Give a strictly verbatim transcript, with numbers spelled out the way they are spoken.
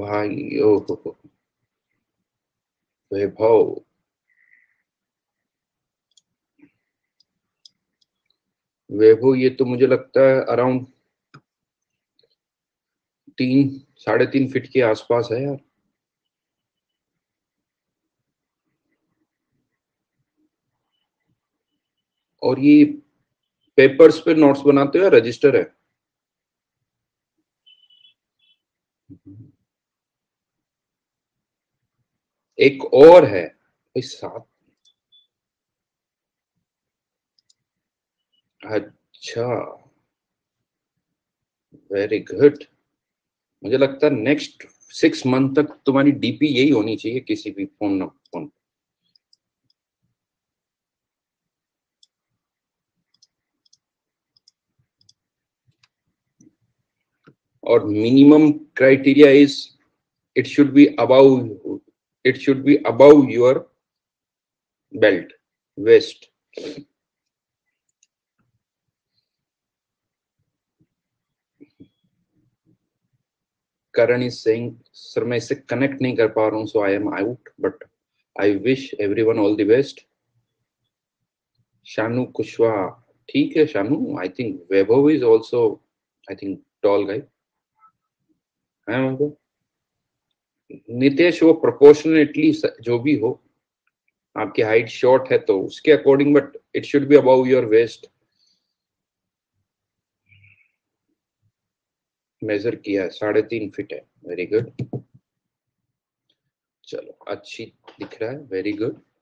भाई ओ हो हो वैभव, वैभव ये तो मुझे लगता है अराउंड तीन साढ़े तीन फीट के आसपास है यार। और ये पेपर्स पे नोट्स बनाते हो या रजिस्टर है? एक और है इस साथ। अच्छा, वेरी गुड। मुझे लगता है नेक्स्ट सिक्स मंथ तक तुम्हारी डीपी यही होनी चाहिए किसी भी फोन फोन। और minimum criteria is it should be above it should be above your belt waist. Karan is saying sir मैं इससे कनेक्ट नहीं कर पा रहा हूँ, so I am out, but I wish everyone all the best. Shanu Kushwaha, ठीक है Shanu. I think Vaibhav is also I think tall guy है वैभव। नितेश वो प्रोपोर्शनेटली जो भी हो, आपकी हाइट शॉर्ट है तो उसके according, but it should be above your waist. Measure किया है, साढ़े तीन फीट है। वेरी गुड, चलो अच्छी दिख रहा है, वेरी गुड।